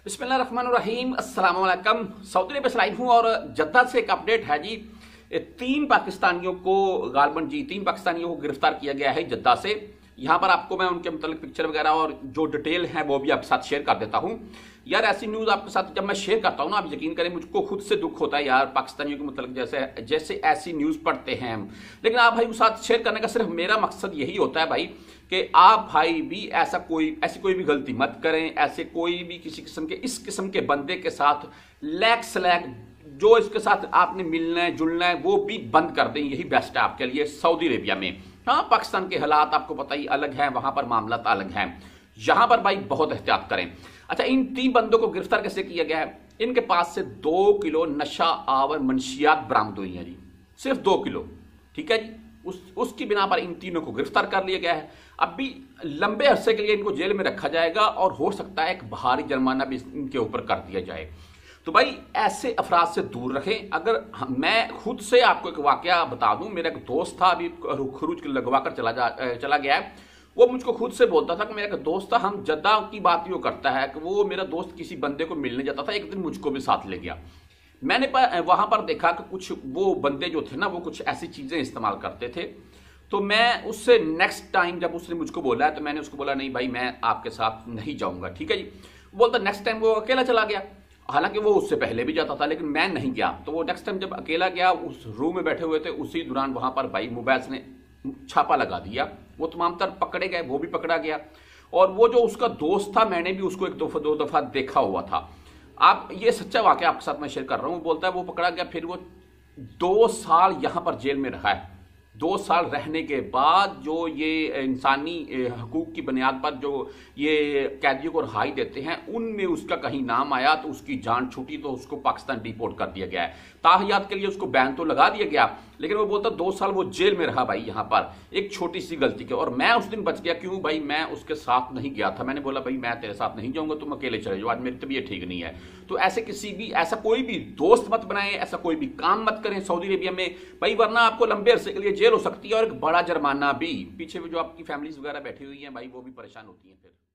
बिस्मिल्लाहिर्रहमानिर्रहीम अस्सलाम वालेकुम। सऊदी अरब से लाइव हूँ और जद्दा से एक अपडेट है जी। तीन पाकिस्तानियों को गिरफ्तार किया गया है जद्दा से। यहाँ पर आपको मैं उनके मतलब पिक्चर वगैरह और जो डिटेल है वो भी आपके साथ शेयर कर देता हूँ। यार ऐसी न्यूज़ आपके साथ जब मैं शेयर करता हूँ ना, आप यकीन करें मुझको खुद से दुख होता है यार, पाकिस्तानियों के मतलब जैसे ऐसी न्यूज़ पढ़ते हैं हम। लेकिन आप भाई उस साथ शेयर करने का सिर्फ मेरा मकसद यही होता है भाई कि आप भाई भी ऐसी कोई भी गलती मत करें, ऐसे कोई भी किसी किस्म के इस किस्म के बंदे के साथ लैक स्लैक जो इसके साथ आपने मिलना है जुलना है वो भी बंद कर दें। यही बेस्ट है आपके लिए सऊदी अरेबिया में। हाँ, पाकिस्तान के हालात आपको पता ही अलग है, वहां पर मामला अलग है। यहां पर भाई बहुत एहतियात करें। अच्छा, इन तीन बंदों को गिरफ्तार कैसे किया गया है? इनके पास से 2 किलो नशा आवर मंशियात बरामद हुई है जी, सिर्फ 2 किलो। ठीक है जी, उसकी बिना पर इन तीनों को गिरफ्तार कर लिया गया है। अब भी लंबे अरसे के लिए इनको जेल में रखा जाएगा और हो सकता है एक भारी जुर्माना भी इनके ऊपर कर दिया जाए। तो भाई ऐसे अफराद से दूर रखें। अगर मैं खुद से आपको एक वाकया बता दूं, मेरा एक दोस्त था, अभी खरूज लगवा कर चला गया है। वो मुझको खुद से बोलता था कि मेरा एक दोस्त था, हम जद्दा की बात ही वो करता है कि वो मेरा दोस्त किसी बंदे को मिलने जाता था, एक दिन मुझको भी साथ ले गया। मैंने वहां पर देखा कि कुछ वो बंदे जो थे ना, वो कुछ ऐसी चीजें इस्तेमाल करते थे। तो मैं उससे नेक्स्ट टाइम जब उसने मुझको बोला है तो मैंने उसको बोला नहीं भाई मैं आपके साथ नहीं जाऊंगा। ठीक है जी। बोलता नेक्स्ट टाइम वो अकेला चला गया, हालांकि वो उससे पहले भी जाता था लेकिन मैं नहीं गया। तो वो नेक्स्ट टाइम जब अकेला गया, उस रूम में बैठे हुए थे, उसी दौरान वहां पर भाई मोबाइल ने छापा लगा दिया। वो तमाम तर पकड़े गए, वो भी पकड़ा गया। और वो जो उसका दोस्त था, मैंने भी उसको 1 दो दफा देखा हुआ था। आप ये सच्चा वाकया आपके साथ मैं शेयर कर रहा हूँ। बोलता है वो पकड़ा गया, फिर वो 2 साल यहां पर जेल में रहा है। 2 साल रहने के बाद जो ये इंसानी हकूक की बुनियाद पर जो ये कैदियों को रिहाई देते हैं, उनमें उसका कहीं नाम आया तो उसकी जान छूटी, तो उसको पाकिस्तान डिपोर्ट कर दिया गया है। ताहियात के लिए उसको बैन तो लगा दिया गया, लेकिन वो बोलता 2 साल वो जेल में रहा भाई यहाँ पर एक छोटी सी गलती के। और मैं उस दिन बच गया, क्यों भाई? मैं उसके साथ नहीं गया था। मैंने बोला भाई मैं तेरे साथ नहीं जाऊंगा, तुम अकेले चले जाओ, आज मेरी तबीयत ठीक नहीं है। तो ऐसा कोई भी दोस्त मत बनाए, ऐसा कोई भी काम मत करें सऊदी अरेबिया में भाई, वरना आपको लंबे अरसे के लिए जेल हो सकती है और एक बड़ा जुर्माना भी। पीछे जो आपकी फैमिलीज वगैरह बैठी हुई हैं भाई, वो भी परेशान होती हैं फिर।